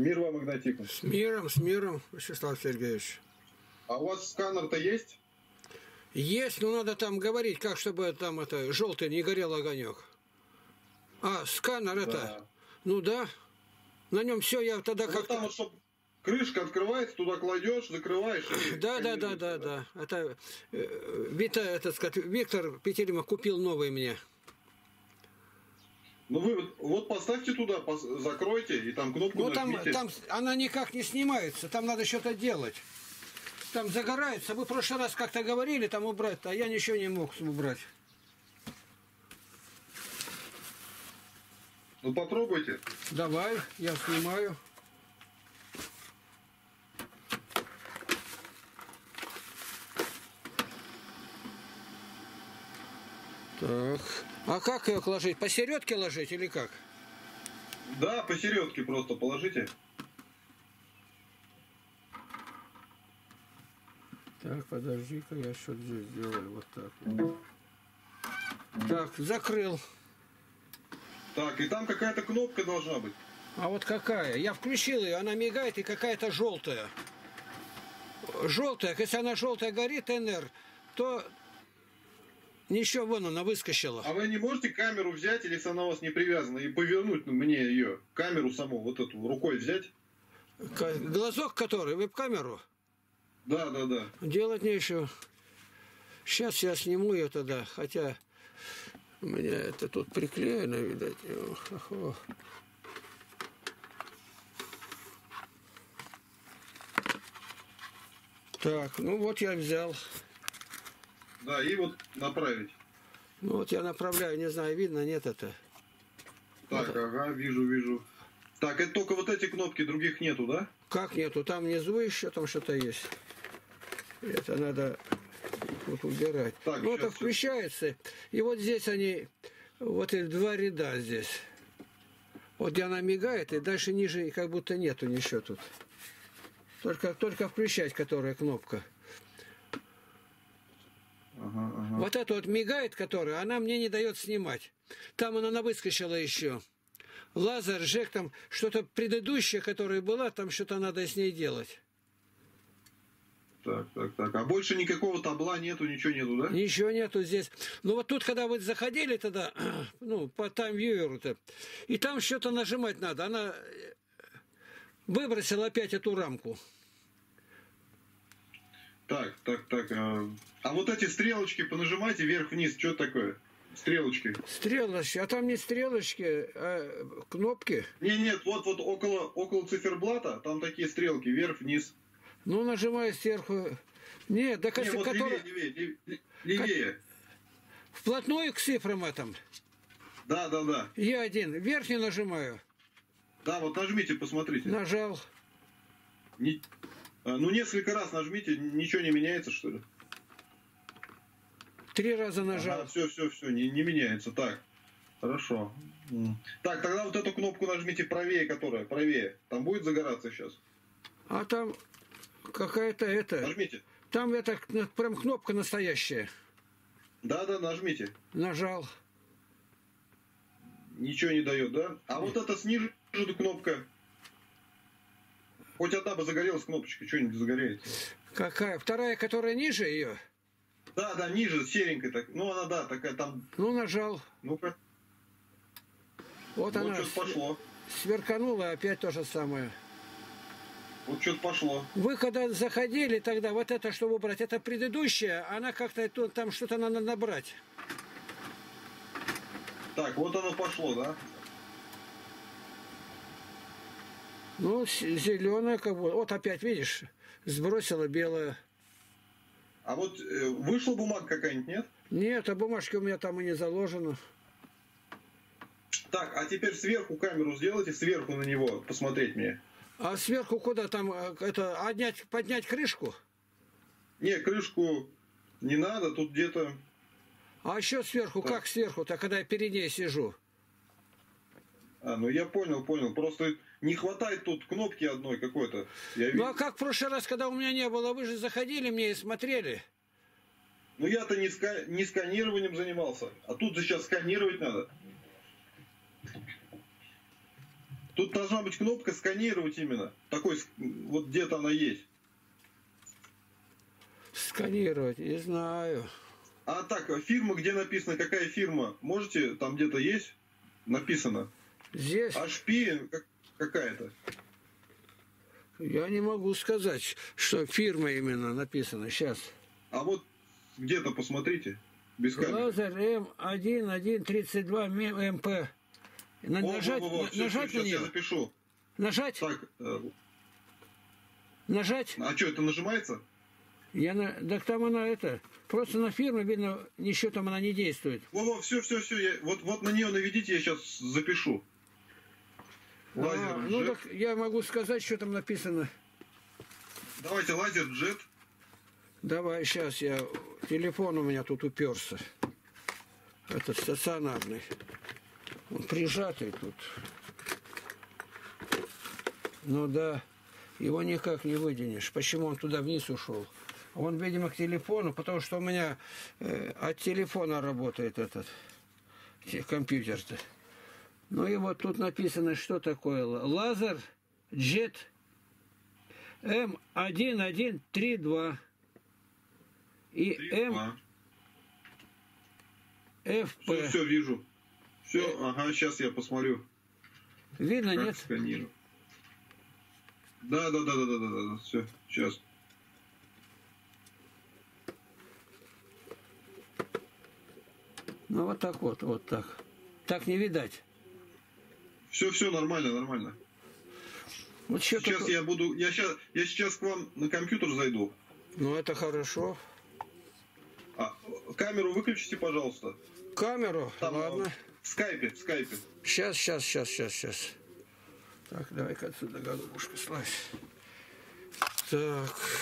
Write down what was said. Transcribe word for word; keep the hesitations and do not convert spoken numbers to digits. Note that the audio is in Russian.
Мир вам, Игнатий. С миром, с миром, Вячеслав Сергеевич. А у вас сканер-то есть? Есть, но надо там говорить, как чтобы там это желтый не горел огонек. А, сканер Да. это, ну да, на нем все, я тогда ну, как-то... там вот, чтоб крышка открывается, туда кладешь, закрываешь. И да, да, да, да, да. Это, э, Вита, это, сказать, Виктор Петерима купил новый мне. Ну вы вот, вот поставьте туда, пос, закройте, и там кнопку ну, там, нажмите. там она никак не снимается, там надо что-то делать. Там загорается. Вы в прошлый раз как-то говорили там убрать, а я ничего не мог убрать. Ну попробуйте. Давай, я снимаю. Так. А как ее ложить? Посередке ложить или как? Да, посередке просто положите. Так, подожди-ка, я что здесь сделаю. Вот так. Так, закрыл. Так, и там какая-то кнопка должна быть. А вот какая? Я включил ее, она мигает и какая-то желтая. Желтая, если она желтая горит, эн эр, то ничего, вон она выскочила. А вы не можете камеру взять, или если она у вас не привязана, и повернуть мне ее, камеру саму, вот эту, рукой взять? Глазок который, веб-камеру? Да, да, да. Делать нечего. Сейчас я сниму ее тогда, хотя у меня это тут приклеено, видать. Ох, ох. Так, ну вот я взял. Да, и вот направить. Ну вот я направляю, не знаю, видно, нет это. Так, вот. Ага, вижу, вижу. Так, это только вот эти кнопки, других нету, да? Как нету? Там внизу еще там что-то есть. Это надо вот убирать. Так, ну это включается. И вот здесь они, вот и два ряда здесь. Вот где она мигает, и дальше ниже как будто нету ничего тут. Только, только включать, которая кнопка. Ага, ага. Вот эта вот мигает, которая, она мне не дает снимать. Там она выскочила еще. Лазер, жек, там что-то предыдущее, которое было, там что-то надо с ней делать. Так, так, так. А больше никакого табла нету, ничего нету, да? Ничего нету здесь. Ну вот тут, когда вы заходили тогда, ну, по таймвьюеру-то, и там что-то нажимать надо. Она выбросила опять эту рамку. Так, так, так. А, а вот эти стрелочки понажимайте вверх-вниз, что такое? Стрелочки. Стрелочки. А там не стрелочки, а кнопки. Не, нет, вот, вот около, около циферблата, там такие стрелки, вверх-вниз. Ну, нажимаю сверху. Нет, да, не, вот который... левее, левее, левее. Вплотную к цифрам этом. Да, да, да. Я один. Верхний нажимаю. Да, вот нажмите, посмотрите. Нажал. Не... Ну, несколько раз нажмите, ничего не меняется, что ли? Три раза нажал. Ага, все, все, все, не, не меняется. Так, хорошо. Так, тогда вот эту кнопку нажмите правее, которая, правее. Там будет загораться сейчас. А там какая-то это... Нажмите. Там это прям кнопка настоящая. Да, да, нажмите. Нажал. Ничего не дает, да? А вот эта снизу кнопка. Хоть одна бы загорелась кнопочка, что-нибудь загорается. Какая? Вторая, которая ниже ее? Да, да, ниже, серенькая. Так. Ну, она, да, такая там... Ну, нажал. Ну-ка. Вот, вот она что-то пошло. Сверканула, опять то же самое. Вот что-то пошло. Вы когда заходили тогда, вот это, чтобы убрать, это предыдущая, она как-то, там что-то надо набрать. Так, вот оно пошло, да? Ну, зеленая как бы. Вот опять, видишь, сбросила белая. А вот э, вышла бумага какая-нибудь, нет? Нет, а бумажки у меня там и не заложено. Так, а теперь сверху камеру сделайте, сверху на него посмотреть мне. А сверху куда там, это, поднять, поднять крышку? Не, крышку не надо, тут где-то... А еще сверху, так. Как сверху-то, когда я перед ней сижу? А, ну я понял, понял. Просто не хватает тут кнопки одной какой-то. Ну а как в прошлый раз, когда у меня не было, вы же заходили мне и смотрели? Ну я-то не, ска... не сканированием занимался. А тут же сейчас сканировать надо. Тут должна быть кнопка сканировать именно. Такой, вот где-то она есть. Сканировать, не знаю. А так, фирма, где написано, какая фирма? Можете, там где-то есть? Написано. Здесь? эйч пи какая-то. Я не могу сказать, что фирма именно написана. Сейчас. А вот где-то посмотрите. Без камеры. Лазер эм один один тридцать два эм пэ. Нажать, во, во, во. Все, нажать все, на сейчас нее? я запишу. Нажать? Так. Э... Нажать? А что, это нажимается? Я на... Так там она это... Просто на фирму, видно, ничего там она не действует. Во-во, все, все, все. Я... Вот, вот на нее наведите, я сейчас запишу. Лазер а, ну так я могу сказать, что там написано. Давайте лазер джет. Давай, сейчас я... Телефон у меня тут уперся. Этот стационарный. Он прижатый тут. Ну да, его никак не выденешь. Почему он туда вниз ушел? Он, видимо, к телефону, потому что у меня э, от телефона работает этот компьютер-то. Ну и вот тут написано, что такое. Лазер джет эм один один три два и М эф пэ. Все, все, вижу. Все, ага, сейчас я посмотрю. Видно, как нет? Сканирую. Да, да, да, да, да, да, да, все, сейчас. Ну вот так вот, вот так. Так не видать. Все, все, нормально, нормально. Вот сейчас такое... я буду, я сейчас, я сейчас к вам на компьютер зайду. Ну это хорошо. А, камеру выключите, пожалуйста. Камеру? Там, ладно. В скайпе, в скайпе. Сейчас, сейчас, сейчас, сейчас, сейчас. Так, давай-ка отсюда голубушку слазь. Так.